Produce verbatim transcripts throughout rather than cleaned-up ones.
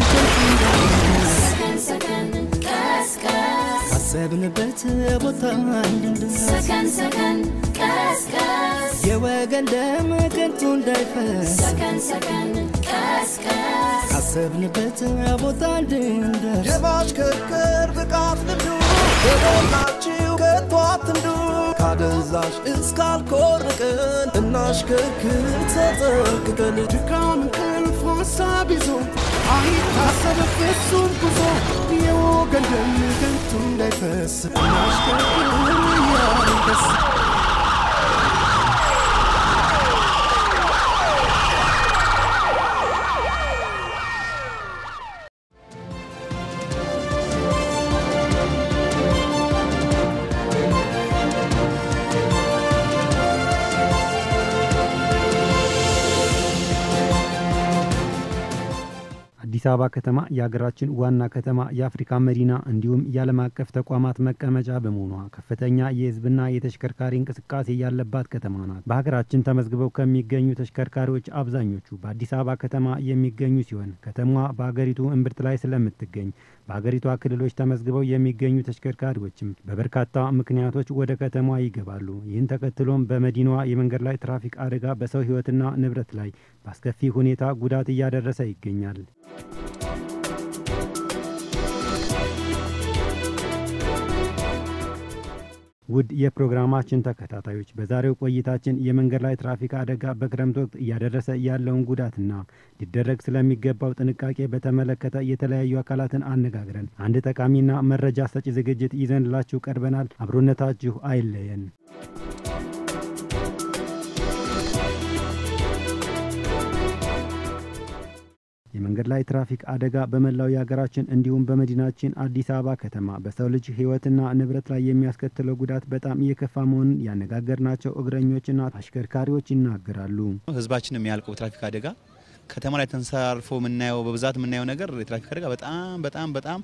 Second, second, gas, gas. ካሰብንበት ቦታ እንድንደርስ Second, second, gas, gas. የወገን ደም ከንቱ እንዳይፈስ Second, second, gas, gas. ካሰብንበት ቦታ እንድንደርስ የማሽከርከር ብቃት ልምዱ በሞላችሁ ከቶ አትንዱ ካደንዛዥ እስከ አልኮል ርቀን እናሽከርክር ተጠንቅቀን ድካም እንቅልፍ ሀሳብ ይዞ አይታሰብ ፍጹም ጉዞ የወገን ደም ከንቱ እንዳይፈስ እናሽከርክር እያልን ደስ አዲስ አበባ ከተማ የሀገራችን ዋና ከተማ የአፍሪካ መዲና እንዲሁም የዓለም አቀፍ ተቋማት መቀመጫ በመሆኗ ከፍተኛ የህዝብና የተሽከርካሪ እንቅስቃሴ ያለባት ከተማ ናት። በሀገራችን ተመዝግበው ከሚገኙ ተሽከርካሪዎች አብዛኞቹ በአዲስ አበባ ከተማ የሚገኙ ሲሆን ከተማዋ በሀገሪቱ እምብርት ላይ ስለምትገኝ በሀገሪቷ ክልሎች ተመዝግበው የሚገኙ ተሽከርካሪዎችም በበርካታ ምክንያቶች ወደ ከተማዋ ይገባሉ። ይህን ተከትሎም በመዲናዋ የመንገድ ላይ ትራፊክ አደጋ በሰው ህይወትና ንብረት ላይ በአስከፊ ሁኔታ ጉዳት እያደረሰ ይገኛል። ውድ የፕሮግራማችን ተከታታዮች በዛሬው ቆይታችን የመንገድ ላይ ትራፊክ አደጋ በክረምት ወቅት እያደረሰ ያለውን ጉዳትና ሊደረግ ስለሚገባው ጥንቃቄ በተመለከተ የተለያዩ አካላትን አነጋግረን አንድ ጠቃሚና መረጃ ሰጪ ዝግጅት ይዘንላችሁ ቀርበናል። አብሮነታችሁ አይለየን። የመንገድ ላይ ትራፊክ አደጋ በመላው የሀገራችን እንዲሁም በመዲናችን አዲስ አበባ ከተማ በሰው ልጅ ህይወትና ንብረት ላይ የሚያስከትለው ጉዳት በጣም እየከፋ መሆኑን ያነጋገርናቸው እግረኞችና አሽከርካሪዎች ይናገራሉ። ህዝባችን የሚያልቀው ትራፊክ አደጋ ከተማ ላይ ተንሰራርፎ ምናየው በብዛት ምናየው ነገር የትራፊክ አደጋ በጣም በጣም በጣም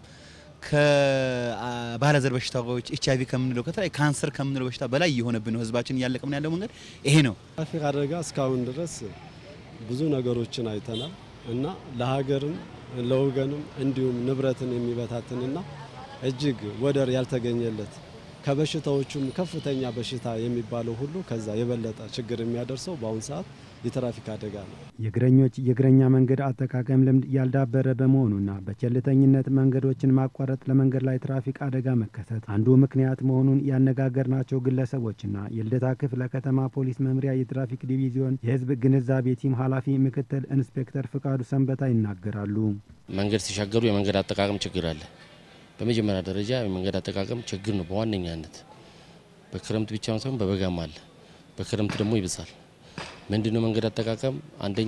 ከባለዘር በሽታዎች ኤችአይቪ ከምንለው ከተለይ ካንሰር ከምንለው በሽታ በላይ የሆነብን ነው። ህዝባችን ያለቀምን ያለው መንገድ ይሄ ነው። ትራፊክ አደጋ እስካሁን ድረስ ብዙ ነገሮችን አይተናል እና ለሀገርም ለወገንም እንዲሁም ንብረትን የሚበታትንና እጅግ ወደር ያልተገኘለት ከበሽታዎቹም ከፍተኛ በሽታ የሚባለው ሁሉ ከዛ የበለጠ ችግር የሚያደርሰው በአሁን ሰዓት የትራፊክ አደጋ ነው። የእግረኞች የእግረኛ መንገድ አጠቃቀም ልምድ ያልዳበረ በመሆኑና በቸልተኝነት መንገዶችን ማቋረጥ ለመንገድ ላይ ትራፊክ አደጋ መከሰት አንዱ ምክንያት መሆኑን ያነጋገርናቸው ግለሰቦችና የልደታ ክፍለ ከተማ ፖሊስ መምሪያ የትራፊክ ዲቪዚዮን የህዝብ ግንዛቤ ቲም ኃላፊ ምክትል ኢንስፔክተር ፍቃዱ ሰንበታ ይናገራሉ። መንገድ ሲሻገሩ የመንገድ አጠቃቀም ችግር አለ። በመጀመሪያ ደረጃ የመንገድ አጠቃቀም ችግር ነው በዋነኛነት በክረምት ብቻ ሳይሆን በበጋም አለ። በክረምት ደግሞ ይብሳል። ምንድነው መንገድ አጠቃቀም አንደኛ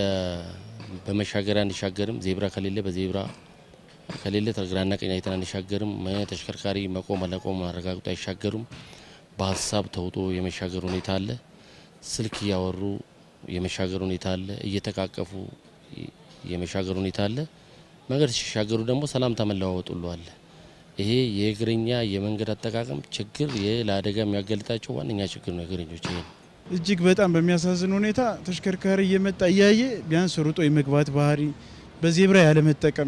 በመሻገሪያ እንሻገርም ዜብራ ከሌለ በዜብራ ከሌለ ተግራና ቀኝ አይተን እንሻገርም ተሽከርካሪ መቆም አለቆም አረጋግጦ አይሻገሩም። በሐሳብ ተውጦ የመሻገር ሁኔታ አለ። ስልክ ያወሩ የመሻገር ሁኔታ አለ። እየተቃቀፉ የመሻገር ሁኔታ አለ። መንገድ ሲሻገሩ ደግሞ ሰላም ተመለዋወጡሉ አለ። ይሄ የእግረኛ የመንገድ አጠቃቀም ችግር የለአደጋ የሚያጋልጣቸው ዋነኛ ችግር ነው። እግረኞች ይሄ እጅግ በጣም በሚያሳዝን ሁኔታ ተሽከርካሪ እየመጣ ያየ ቢያንስ ሩጦ የመግባት ባህሪ በዜብራ ያለ መጠቀም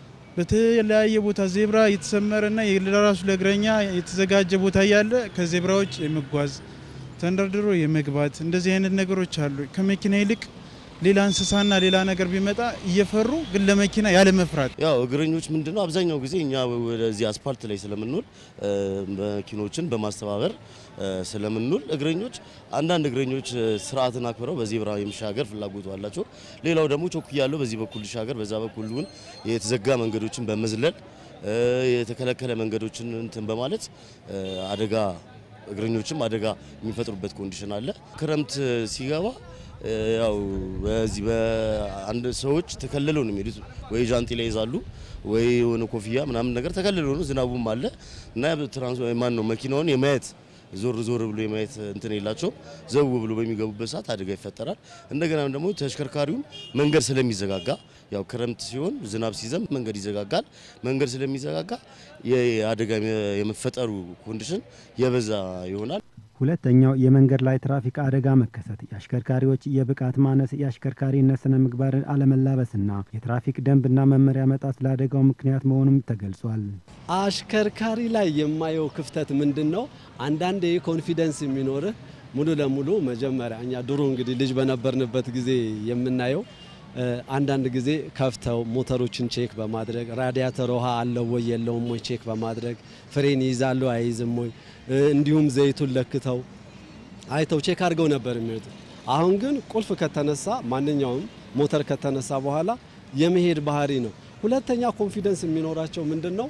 በተለያየ ቦታ ዜብራ የተሰመረና የለራሱ ለእግረኛ የተዘጋጀ ቦታ ያለ ከዜብራዎች የመጓዝ ተንደርድሮ የመግባት እንደዚህ አይነት ነገሮች አሉ። ከመኪና ይልቅ ሌላ እንስሳና ሌላ ነገር ቢመጣ እየፈሩ ግን ለመኪና ያለ መፍራት ያው እግረኞች ምንድነው አብዛኛው ጊዜ እኛ ወደዚህ አስፓልት ላይ ስለምንውል መኪኖችን በማስተባበር ስለምንውል እግረኞች አንዳንድ እግረኞች ስርዓትን አክብረው በዜብራ የመሻገር ፍላጎት አላቸው። ሌላው ደግሞ ቾክ ያለው በዚህ በኩል ሻገር በዛ በኩል ግን የተዘጋ መንገዶችን በመዝለል የተከለከለ መንገዶችን እንትን በማለት አደጋ እግረኞችም አደጋ የሚፈጥሩበት ኮንዲሽን አለ። ክረምት ሲገባ ያው በዚህ በአንድ ሰዎች ተከለለው ነው የሚሉት ወይ ጃንጥላ ይዛሉ ወይ የሆነ ኮፍያ ምናምን ነገር ተከለለው ነው። ዝናቡም አለ እና ትራንስፖርት ማን ነው መኪናውን የማየት ዞር ዞር ብሎ የማየት እንትን የላቸው ዘው ብሎ በሚገቡበት ሰዓት አደጋ ይፈጠራል። እንደገና ደግሞ ተሽከርካሪውን መንገድ ስለሚዘጋጋ ያው ክረምት ሲሆን ዝናብ ሲዘንብ መንገድ ይዘጋጋል። መንገድ ስለሚዘጋጋ የአደጋ የመፈጠሩ ኮንዲሽን የበዛ ይሆናል። ሁለተኛው የመንገድ ላይ ትራፊክ አደጋ መከሰት የአሽከርካሪዎች የብቃት ማነስ የአሽከርካሪነት ስነ ምግባርን አለመላበስና የትራፊክ ደንብና መመሪያ መጣስ ለአደጋው ምክንያት መሆኑም ተገልጿል። አሽከርካሪ ላይ የማየው ክፍተት ምንድነው? አንዳንዴ ኮንፊደንስ የሚኖር ሙሉ ለሙሉ መጀመሪያ እኛ ድሮ እንግዲህ ልጅ በነበርንበት ጊዜ የምናየው አንዳንድ ጊዜ ከፍተው ሞተሮችን ቼክ በማድረግ ራዲያተር ውሃ አለው ወይ የለውም ወይ ቼክ በማድረግ ፍሬን ይዛሉ አይዝም ወይ እንዲሁም ዘይቱን ለክተው አይተው ቼክ አድርገው ነበር የሚወጡት። አሁን ግን ቁልፍ ከተነሳ ማንኛውም ሞተር ከተነሳ በኋላ የመሄድ ባህሪ ነው። ሁለተኛ ኮንፊደንስ የሚኖራቸው ምንድነው?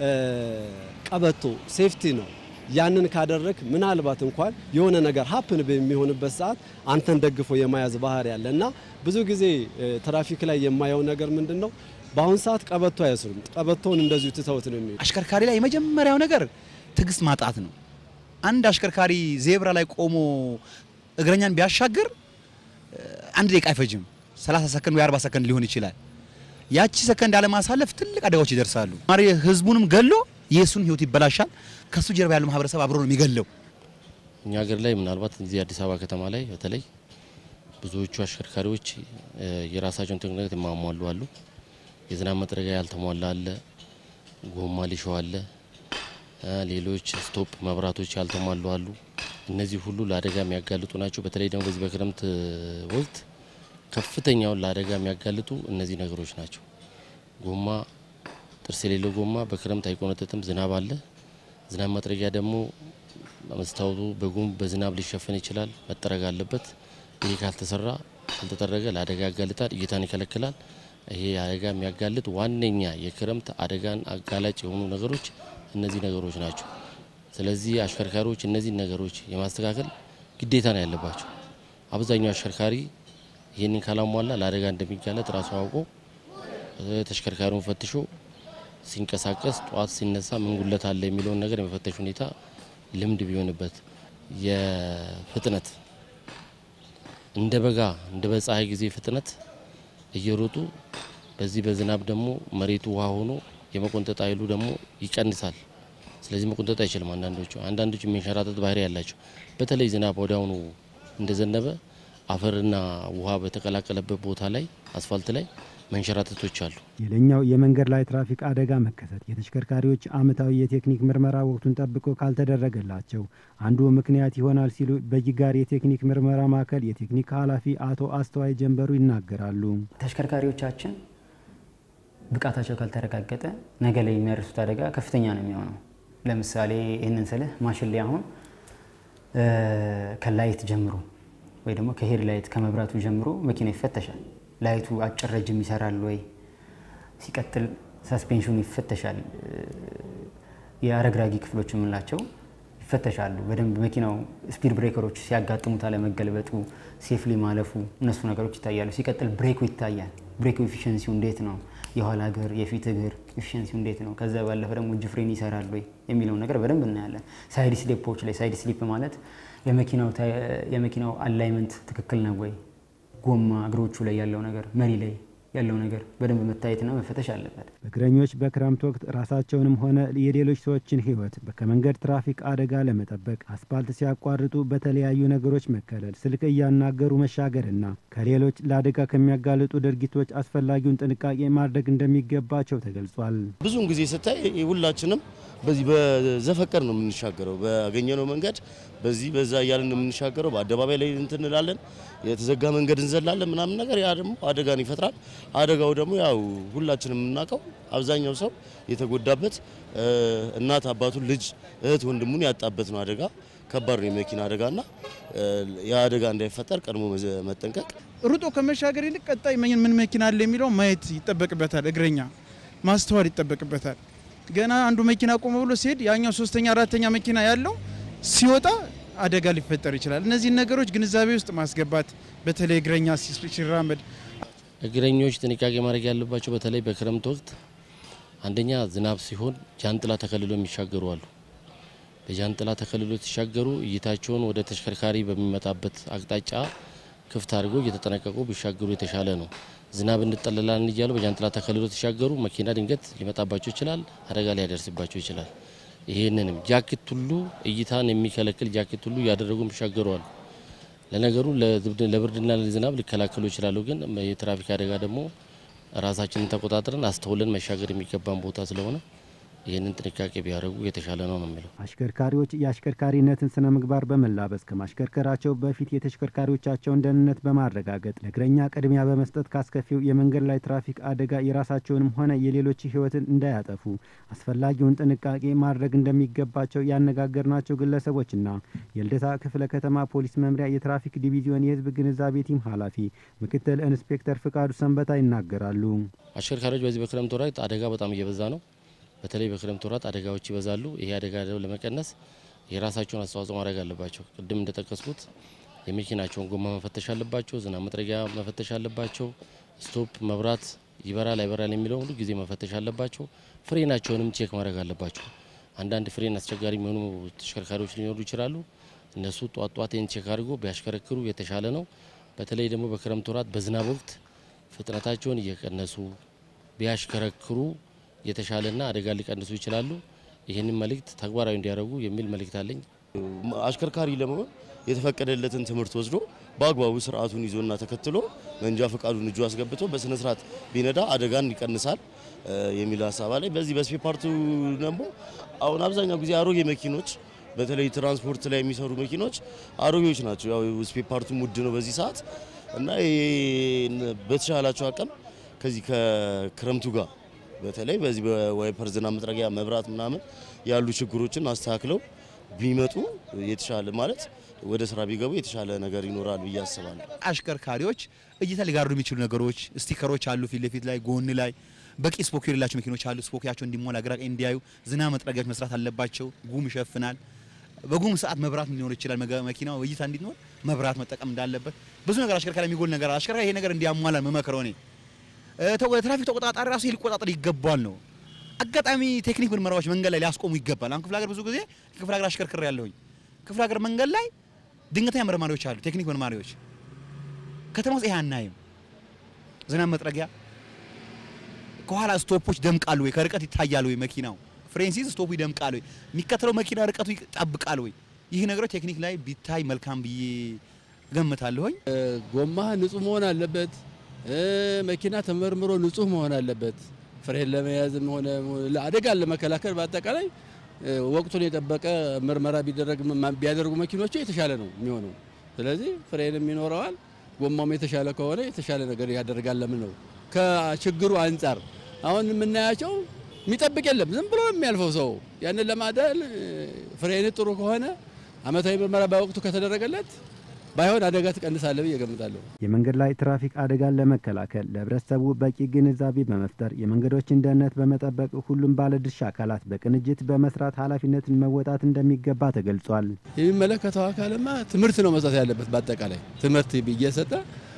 ቀበቶ ሴፍቲ ነው። ያንን ካደረክ ምናልባት እንኳን የሆነ ነገር ሀፕን በሚሆንበት ሰዓት አንተን ደግፎ የማያዝ ባህሪ ያለና ብዙ ጊዜ ትራፊክ ላይ የማየው ነገር ምንድነው? በአሁን ሰዓት ቀበቶ አያስሩም። ቀበቶን እንደዚሁ ትተውት ነው የሚሄዱ። አሽከርካሪ ላይ የመጀመሪያው ነገር ትግስት ማጣት ነው። አንድ አሽከርካሪ ዜብራ ላይ ቆሞ እግረኛን ቢያሻገር አንድ ደቂቃ አይፈጅም። ሰላሳ ሰከንድ ወይ አርባ ሰከንድ ሊሆን ይችላል። ያቺ ሰከንድ አለማሳለፍ ትልቅ አደጋዎች ይደርሳሉ። ማሪ ህዝቡንም ገሎ የሱን ህይወት ይበላሻል። ከሱ ጀርባ ያለው ማህበረሰብ አብሮ ነው የሚገለው። እኛ ሀገር ላይ ምናልባት እዚህ አዲስ አበባ ከተማ ላይ በተለይ ብዙዎቹ አሽከርካሪዎች የራሳቸውን ቴክኒክ የማሟሉ አሉ። የዝናብ መጥረጊያ ያልተሟላ አለ፣ ጎማ ሊሾ አለ፣ ሌሎች ስቶፕ መብራቶች ያልተሟሉ አሉ። እነዚህ ሁሉ ለአደጋ የሚያጋልጡ ናቸው። በተለይ ደግሞ በዚህ በክረምት ወቅት ከፍተኛውን ለአደጋ የሚያጋልጡ እነዚህ ነገሮች ናቸው። ጎማ ጥርስ የሌለው ጎማ በክረምት አይቆነጠጥም፣ ዝናብ አለ። ዝናብ መጥረጊያ ደግሞ መስታወቱ በጉም በዝናብ ሊሸፈን ይችላል፣ መጠረግ አለበት። ይሄ ካልተሰራ ካልተጠረገ ለአደጋ ያጋልጣል፣ እይታን ይከለክላል። ይሄ አደጋ የሚያጋልጥ ዋነኛ የክረምት አደጋን አጋላጭ የሆኑ ነገሮች እነዚህ ነገሮች ናቸው። ስለዚህ አሽከርካሪዎች እነዚህ ነገሮች የማስተካከል ግዴታ ነው ያለባቸው። አብዛኛው አሽከርካሪ ይሄንን ካላሟላ ለአደጋ እንደሚጋለጥ ራሱ አውቆ ተሽከርካሪውን ፈትሾ ሲንቀሳቀስ ጧት ሲነሳ ምን ጉለት አለ የሚለውን ነገር የመፈተሽ ሁኔታ ልምድ ቢሆንበት የፍጥነት እንደ በጋ እንደ በፀሐይ ጊዜ ፍጥነት እየሮጡ በዚህ በዝናብ ደግሞ መሬቱ ውሃ ሆኖ የመቆንጠጥ ኃይሉ ደግሞ ይቀንሳል። ስለዚህ መቆንጠጥ አይችልም። አንዳንዶቹ አንዳንዶቹ የሚንሸራተት ባህሪ ያላቸው በተለይ ዝናብ ወዲያውኑ እንደዘነበ አፈርና ውሃ በተቀላቀለበት ቦታ ላይ አስፋልት ላይ መንሸራተቶች አሉ። ሌላኛው የመንገድ ላይ ትራፊክ አደጋ መከሰት የተሽከርካሪዎች አመታዊ የቴክኒክ ምርመራ ወቅቱን ጠብቆ ካልተደረገላቸው አንዱ ምክንያት ይሆናል ሲሉ በጅጋር የቴክኒክ ምርመራ ማዕከል የቴክኒክ ኃላፊ አቶ አስተዋይ ጀንበሩ ይናገራሉ። ተሽከርካሪዎቻችን ብቃታቸው ካልተረጋገጠ ነገ ላይ የሚያደርሱት አደጋ ከፍተኛ ነው የሚሆነው። ለምሳሌ ይሄንን ስለ ማሽን ላይ አሁን ከላይት ጀምሮ ወይ ደግሞ ከሄድ ላይት ከመብራቱ ጀምሮ መኪና ይፈተሻል። ላይቱ አጭር ረጅም ይሰራል ወይ? ሲቀጥል ሰስፔንሽኑ ይፈተሻል። የአረግራጊ ክፍሎች ምንላቸው ይፈተሻሉ። በደንብ መኪናው ስፒድ ብሬከሮች ሲያጋጥሙት አለመገልበጡ፣ ሴፍሊ ማለፉ እነሱ ነገሮች ይታያሉ። ሲቀጥል ብሬኩ ይታያል። ብሬኩ ኤፊሺየንሲው እንዴት ነው? የኋላ እግር የፊት እግር ኤፊሺየንሲው እንዴት ነው? ከዛ ባለፈ ደግሞ እጅ ፍሬን ይሰራል ወይ የሚለው ነገር በደንብ እናያለን። ሳይድ ስሊፖች ላይ ሳይድ ስሊፕ ማለት የመኪናው የመኪናው አላይመንት ትክክል ነው ወይ? ጎማ እግሮቹ ላይ ያለው ነገር መሪ ላይ ያለው ነገር በደንብ መታየትና መፈተሽ አለበት። በእግረኞች በክረምት ወቅት ራሳቸውንም ሆነ የሌሎች ሰዎችን ህይወት ከመንገድ ትራፊክ አደጋ ለመጠበቅ አስፋልት ሲያቋርጡ በተለያዩ ነገሮች መከለል፣ ስልክ እያናገሩ መሻገርና ከሌሎች ለአደጋ ከሚያጋልጡ ድርጊቶች አስፈላጊውን ጥንቃቄ ማድረግ እንደሚገባቸው ተገልጿል። ብዙውን ጊዜ ስታይ ሁላችንም በዚህ በዘፈቀር ነው የምንሻገረው። ባገኘነው መንገድ በዚህ በዛ እያልን ነው የምንሻገረው። በአደባባይ ላይ እንትንላለን፣ የተዘጋ መንገድ እንዘላለን ምናምን ነገር ያ ደግሞ አደጋን ይፈጥራል። አደጋው ደግሞ ያው ሁላችንም የምናውቀው አብዛኛው ሰው የተጎዳበት እናት አባቱን ልጅ እህት ወንድሙን ያጣበት ነው አደጋ። ከባድ ነው የመኪና አደጋና ያ አደጋ እንዳይፈጠር ቀድሞ መጠንቀቅ፣ ሩጦ ከመሻገር ይልቅ ቀጣይ ምን መኪና አለ የሚለው ማየት ይጠበቅበታል። እግረኛ ማስተዋል ይጠበቅበታል። ገና አንዱ መኪና ቆሞ ብሎ ሲሄድ ያኛው ሶስተኛ አራተኛ መኪና ያለው ሲወጣ አደጋ ሊፈጠር ይችላል። እነዚህ ነገሮች ግንዛቤ ውስጥ ማስገባት በተለይ እግረኛ ሲራመድ እግረኞች ጥንቃቄ ማድረግ ያለባቸው በተለይ በክረምት ወቅት አንደኛ ዝናብ ሲሆን ጃንጥላ ተከልሎ የሚሻገሩ አሉ። በጃንጥላ ተከልሎ ሲሻገሩ እይታቸውን ወደ ተሽከርካሪ በሚመጣበት አቅጣጫ ክፍት አድርገው እየተጠነቀቁ ቢሻገሩ የተሻለ ነው። ዝናብ እንጠለላለን እያሉ በጃንጥላ ተከልሎ ሲሻገሩ መኪና ድንገት ሊመጣባቸው ይችላል፣ አደጋ ሊያደርስባቸው ይችላል። ይሄንንም ጃኬት ሁሉ እይታን የሚከለክል ጃኬት ሁሉ ያደረጉ ይሻገራሉ። ለነገሩ ለብርድና ለዝናብ ሊከላከሉ ይችላሉ። ግን የትራፊክ አደጋ ደግሞ ራሳችንን ተቆጣጥረን አስተውለን መሻገር የሚገባን ቦታ ስለሆነ ይህንን ጥንቃቄ ቢያደርጉ የተሻለ ነው ነው የሚለው። አሽከርካሪዎች የአሽከርካሪነትን ስነ ምግባር በመላበስ ከማሽከርከራቸው በፊት የተሽከርካሪዎቻቸውን ደህንነት በማረጋገጥ ለእግረኛ ቅድሚያ በመስጠት ካስከፊው የመንገድ ላይ ትራፊክ አደጋ የራሳቸውንም ሆነ የሌሎች ህይወትን እንዳያጠፉ አስፈላጊውን ጥንቃቄ ማድረግ እንደሚገባቸው ያነጋገርናቸው ግለሰቦችና የልደታ ክፍለ ከተማ ፖሊስ መምሪያ የትራፊክ ዲቪዚዮን የህዝብ ግንዛቤ ቲም ኃላፊ ምክትል ኢንስፔክተር ፍቃዱ ሰንበታ ይናገራሉ። አሽከርካሪዎች በዚህ በክረምት ወራት አደጋ በጣም እየበዛ ነው። በተለይ በክረምት ወራት አደጋዎች ይበዛሉ። ይሄ አደጋ ለመቀነስ የራሳቸውን አስተዋጽኦ ማድረግ አለባቸው። ቅድም እንደተጠቀስኩት የመኪናቸውን ጎማ መፈተሽ አለባቸው፣ ዝናብ መጥረጊያ መፈተሽ አለባቸው፣ ስቶፕ መብራት ይበራል አይበራል የሚለው ሁሉ ጊዜ መፈተሽ አለባቸው። ፍሬናቸውንም ቼክ ማድረግ አለባቸው። አንዳንድ ፍሬን አስቸጋሪ የሚሆኑ ተሽከርካሪዎች ሊኖሩ ይችላሉ። እነሱ ጧት ጧት ይህን ቼክ አድርጎ ቢያሽከረክሩ የተሻለ ነው። በተለይ ደግሞ በክረምት ወራት በዝናብ ወቅት ፍጥነታቸውን እየቀነሱ ቢያሽከረክሩ የተሻለና አደጋ ሊቀንሱ ይችላሉ። ይሄንን መልእክት ተግባራዊ እንዲያደርጉ የሚል መልእክት አለኝ። አሽከርካሪ ለመሆን የተፈቀደለትን ትምህርት ወስዶ በአግባቡ ስርዓቱን ይዞና ተከትሎ መንጃ ፈቃዱን እጁ አስገብቶ በስነ ስርዓት ቢነዳ አደጋን ይቀንሳል የሚል ሐሳብ አለኝ። በዚህ በስፔር ፓርቱ ደግሞ አሁን አብዛኛው ጊዜ አሮጌ መኪኖች በተለይ ትራንስፖርት ላይ የሚሰሩ መኪኖች አሮጌዎች ናቸው። ያው ስፔር ፓርቱ ውድ ነው በዚህ ሰዓት እና በተሻላቸው አቅም ከዚህ ከክረምቱ ጋር በተለይ በዚህ በዋይፐር ዝናብ መጥረጊያ መብራት ምናምን ያሉ ችግሮችን አስተካክለው ቢመጡ የተሻለ ማለት ወደ ስራ ቢገቡ የተሻለ ነገር ይኖራል ብዬ አስባለሁ። አሽከርካሪዎች እይታ ሊጋርዱ የሚችሉ ነገሮች ስቲከሮች አሉ፣ ፊት ለፊት ላይ ጎን ላይ በቂ ስፖክ የሌላቸው መኪኖች አሉ። ስፖኪያቸው እንዲሞላ ግራ ቀኝ እንዲያዩ ዝናብ መጥረጊያዎች መስራት አለባቸው። ጉም ይሸፍናል። በጉም ሰዓት መብራት ሊኖር ይችላል። መኪናው እይታ እንዲኖር መብራት መጠቀም እንዳለበት ብዙ ነገር አሽከርካሪ የሚጎል ነገር አሽከርካሪ ይሄ ነገር እንዲያሟላ መመከረው እኔ ትራፊክ ተቆጣጣሪ ራሱ ሊቆጣጠር ይገባል ነው። አጋጣሚ ቴክኒክ ምርመራዎች መንገድ ላይ ሊያስቆሙ ይገባል። አሁን ክፍለ ሀገር ብዙ ጊዜ ክፍለ ሀገር አሽከርክሬ ያለሁኝ ክፍለ ሀገር መንገድ ላይ ድንገተኛ ምርመራዎች አሉ፣ ቴክኒክ ምርመራዎች። ከተማ ውስጥ ይሄ አናይም። ዝናብ መጥረጊያ ከኋላ ስቶፖች ደምቃሉ ወይ ከርቀት ይታያሉ ወይ መኪናው ፍሬንሲስ ስቶፑ ይደምቃሉ ወይ የሚከተለው መኪና ርቀቱ ይጠብቃል ወይ? ይህ ነገር ቴክኒክ ላይ ቢታይ መልካም ብዬ ገምታለሁኝ። ጎማ ንጹህ መሆን አለበት። መኪና ተመርምሮ ንጹህ መሆን አለበት። ፍሬን ለመያዝም ሆነ ለአደጋ ለመከላከል በአጠቃላይ ወቅቱን የጠበቀ ምርመራ ቢደረግ ቢያደርጉ መኪኖች የተሻለ ነው የሚሆነው። ስለዚህ ፍሬንም ይኖረዋል፣ ጎማውም የተሻለ ከሆነ የተሻለ ነገር ያደርጋል። ለምን ነው ከችግሩ አንፃር አሁን የምናያቸው የሚጠብቅ የለም፣ ዝም ብሎ የሚያልፈው ሰው ያንን ለማዳን ፍሬን ጥሩ ከሆነ አመታዊ ምርመራ በወቅቱ ከተደረገለት ባይሆን አደጋ ትቀንሳለህ ብዬ እገምታለሁ። የመንገድ ላይ ትራፊክ አደጋን ለመከላከል ለህብረተሰቡ በቂ ግንዛቤ በመፍጠር የመንገዶችን ደህንነት በመጠበቅ ሁሉም ባለድርሻ አካላት በቅንጅት በመስራት ኃላፊነትን መወጣት እንደሚገባ ተገልጿል። የሚመለከተው አካልማ ትምህርት ነው መስጠት ያለበት። በአጠቃላይ ትምህርት እየሰጠ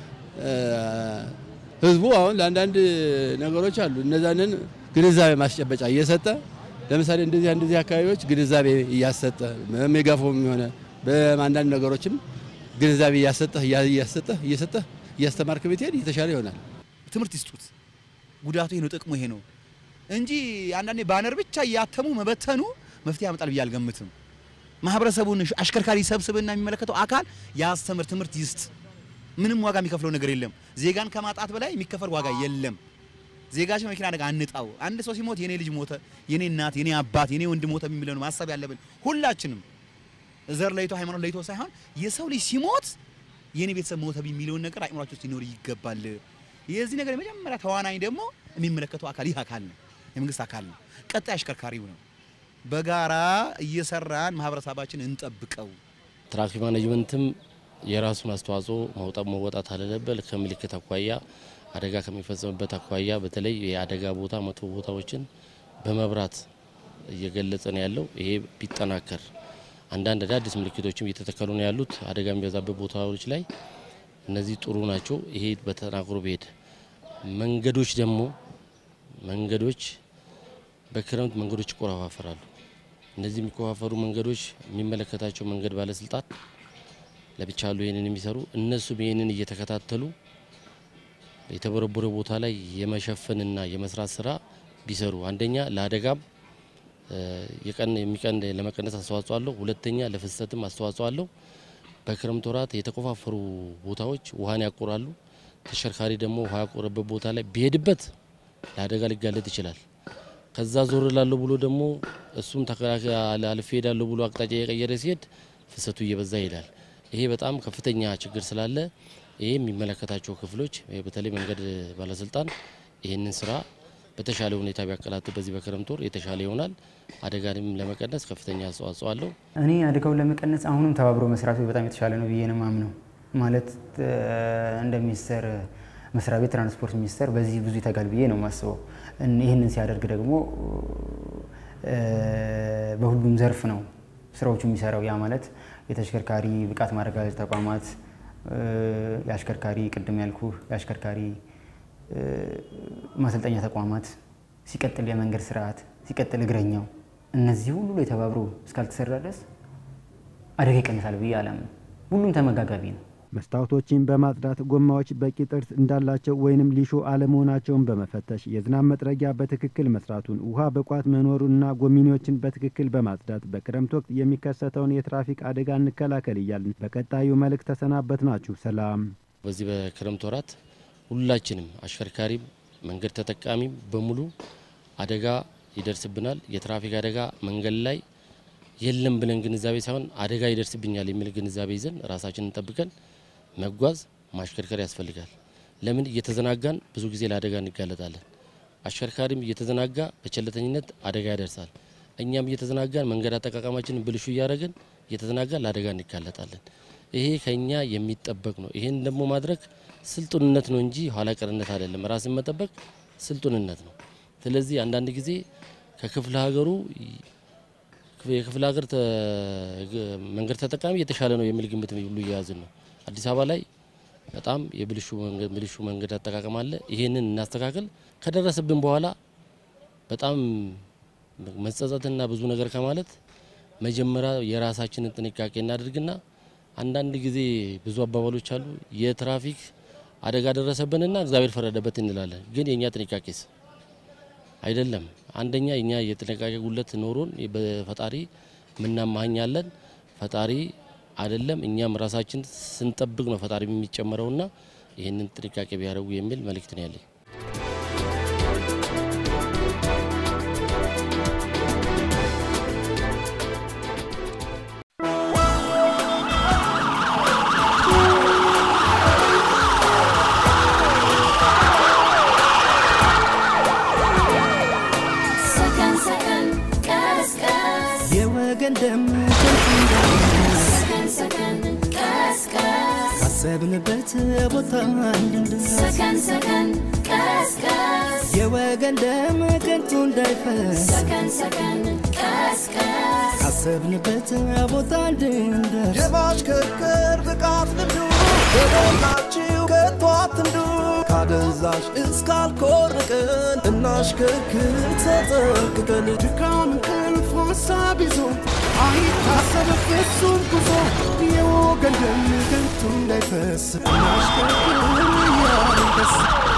ህዝቡ አሁን ለአንዳንድ ነገሮች አሉ እነዛንን ግንዛቤ ማስጨበጫ እየሰጠ ለምሳሌ እንደዚህ እንደዚህ አካባቢዎች ግንዛቤ እያሰጠ ሜጋፎን ሆነ በአንዳንድ ነገሮችም ግንዛቤ እያሰጠ እያሰጠ እየሰጠ እያስተማርክ ብትሄድ የተሻለ ይሆናል። ትምህርት ይስጡት። ጉዳቱ ይሄ ነው፣ ጥቅሙ ይሄ ነው እንጂ አንዳንዴ ባነር ብቻ ያተሙ መበተኑ መፍትሄ ያመጣል ብዬ አልገምትም። ማህበረሰቡን አሽከርካሪ ሰብስብና የሚመለከተው አካል ያስተምር፣ ትምህርት ይስጥ። ምንም ዋጋ የሚከፍለው ነገር የለም። ዜጋን ከማጣት በላይ የሚከፈል ዋጋ የለም። ዜጋችን መኪና አደጋ አንጣው። አንድ ሰው ሲሞት የኔ ልጅ ሞተ፣ የኔ እናት፣ የኔ አባት፣ የኔ ወንድም ሞተ የሚለው ማሰብ ያለብን ሁላችንም ዘር ለይቶ ሃይማኖት ለይቶ ሳይሆን የሰው ልጅ ሲሞት የኔ ቤተሰብ ሞተ የሚለውን ነገር አእምሯችሁ ሲኖር ይገባል። የዚህ ነገር የመጀመሪያ ተዋናኝ ደግሞ የሚመለከተው አካል ይህ አካል ነው፣ የመንግስት አካል ነው፣ ቀጣይ አሽከርካሪው ነው። በጋራ እየሰራን ማህበረሰባችን እንጠብቀው። ትራፊክ ማኔጅመንትም የራሱን አስተዋጽኦ ማውጣት መወጣት አለበት። ከምልክት አኳያ አደጋ ከሚፈጸምበት አኳያ በተለይ የአደጋ ቦታ መቶ ቦታዎችን በመብራት እየገለጸ ነው ያለው። ይሄ ቢጠናከር አንዳንድ አዳዲስ ምልክቶችም እየተተከሉ ነው ያሉት አደጋ የሚበዛበት ቦታዎች ላይ እነዚህ ጥሩ ናቸው። ይሄ በተናግሮ ቢሄድ መንገዶች ደግሞ መንገዶች በክረምት መንገዶች ይቆራፋፈራሉ። እነዚህ የሚቆራፋፈሩ መንገዶች የሚመለከታቸው መንገድ ባለስልጣን ለብቻሉ ይሄንን የሚሰሩ እነሱ ይሄንን እየተከታተሉ የተበረበረ ቦታ ላይ የመሸፈንና የመስራት ስራ ቢሰሩ አንደኛ ለአደጋም የቀን የሚቀን ለመቀነስ አስተዋጽኦ አለው። ሁለተኛ ለፍሰትም አስተዋጽኦ አለው። በክረምት ወራት የተቆፋፈሩ ቦታዎች ውሃን ያቆራሉ። ተሽከርካሪ ደግሞ ውሃ ያቆረበት ቦታ ላይ ቢሄድበት ለአደጋ ሊጋለጥ ይችላል። ከዛ ዞር ላለው ብሎ ደግሞ እሱም ተከራካሪ አልፌ ሄዳለሁ ብሎ አቅጣጫ የቀየረ ሲሄድ ፍሰቱ እየበዛ ይላል። ይሄ በጣም ከፍተኛ ችግር ስላለ ይሄ የሚመለከታቸው ክፍሎች በተለይ መንገድ ባለስልጣን ይሄንን ስራ በተሻለ ሁኔታ ቢያቀላጥፍ በዚህ በክረምት ወር የተሻለ ይሆናል። አደጋንም ለመቀነስ ከፍተኛ አስተዋጽኦ አለው። እኔ አደጋውን ለመቀነስ አሁንም ተባብሮ መስራቱ በጣም የተሻለ ነው ብዬ ነው ማምነው። ማለት እንደ ሚኒስተር መስሪያ ቤት ትራንስፖርት ሚኒስተር በዚህ ብዙ ይተጋል ብዬ ነው ማስበው። ይሄንን ሲያደርግ ደግሞ በሁሉም ዘርፍ ነው ስራዎቹ የሚሰራው። ያ ማለት የተሽከርካሪ ብቃት ማረጋገጫ ተቋማት፣ የአሽከርካሪ ቅድም ያልኩ የአሽከርካሪ ማሰልጠኛ ተቋማት፣ ሲቀጥል የመንገድ ስርዓት፣ ሲቀጥል እግረኛው፣ እነዚህ ሁሉ ላይ ተባብሮ እስካልተሰራ ድረስ አደጋ ይቀንሳል ብዬ አላምንም። ሁሉም ተመጋጋቢ ነው። መስታወቶችን በማጽዳት ጎማዎች በቂ ጥርስ እንዳላቸው ወይንም ሊሾ አለመሆናቸውን በመፈተሽ የዝናብ መጥረጊያ በትክክል መስራቱን ውሃ በቋት መኖሩንና ጎሚኒዎችን በትክክል በማጽዳት በክረምት ወቅት የሚከሰተውን የትራፊክ አደጋ እንከላከል እያልን በቀጣዩ መልእክት ተሰናበትናችሁ። ሰላም። በዚህ በክረምት ወራት ሁላችንም አሽከርካሪም መንገድ ተጠቃሚም በሙሉ አደጋ ይደርስብናል። የትራፊክ አደጋ መንገድ ላይ የለም ብለን ግንዛቤ ሳይሆን አደጋ ይደርስብኛል የሚል ግንዛቤ ይዘን ራሳችንን ጠብቀን መጓዝ ማሽከርከር ያስፈልጋል። ለምን እየተዘናጋን ብዙ ጊዜ ለአደጋ እንጋለጣለን። አሽከርካሪም እየተዘናጋ በቸልተኝነት አደጋ ያደርሳል። እኛም እየተዘናጋን መንገድ አጠቃቀማችንን ብልሹ እያደረግን እየተዘናጋን ለአደጋ እንጋለጣለን። ይሄ ከኛ የሚጠበቅ ነው። ይሄን ደግሞ ማድረግ ስልጡንነት ነው እንጂ ኋላ ቀርነት አይደለም። ራስን መጠበቅ ስልጡንነት ነው። ስለዚህ አንዳንድ ጊዜ ከክፍለ ሀገሩ የክፍለ ሀገር መንገድ ተጠቃሚ የተሻለ ነው የሚል ግምት ሁሉ እያያዝን ነው። አዲስ አበባ ላይ በጣም የብልሹ መንገድ ብልሹ መንገድ አጠቃቀም አለ። ይሄንን እናስተካክል። ከደረሰብን በኋላ በጣም መጸጸትና ብዙ ነገር ከማለት መጀመሪያ የራሳችንን ጥንቃቄ እናድርግና አንዳንድ ጊዜ ብዙ አባባሎች አሉ። የትራፊክ አደጋ ደረሰብንና እግዚአብሔር ፈረደበት እንላለን። ግን የኛ ጥንቃቄስ አይደለም። አንደኛ የኛ የጥንቃቄ ጉለት ኖሮን በፈጣሪ ምናማኛለን። ፈጣሪ አይደለም እኛም ራሳችን ስንጠብቅ ነው ፈጣሪ የሚጨመረውና ይሄንን ጥንቃቄ ቢያደርጉ የሚል መልእክት ነው ያለኝ። ካሰብንበት ቦታ እንድንደርስ ሰከን ሰከን ቀስቀስ የወገን ደም ከንቱ እንዳይፈስ ሰከን ሰከን ቀስቀስ ካሰብንበት ቦታ እንድንደርስ የማሽከርከር ብቃት ልምዱ በሞላችሁ ከቶ አትንዱ። ካደንዛዥ እስካልኮርቅን እናሽከርክር ተጠንቅቀን። ድካም እንቅልፍ ሀሳብ ይዞ አይታሰብ ፍጹም ጉዞ የወገን ደም ከንቱ እንዳይፈስ እናሽከርክር እያልን ደስ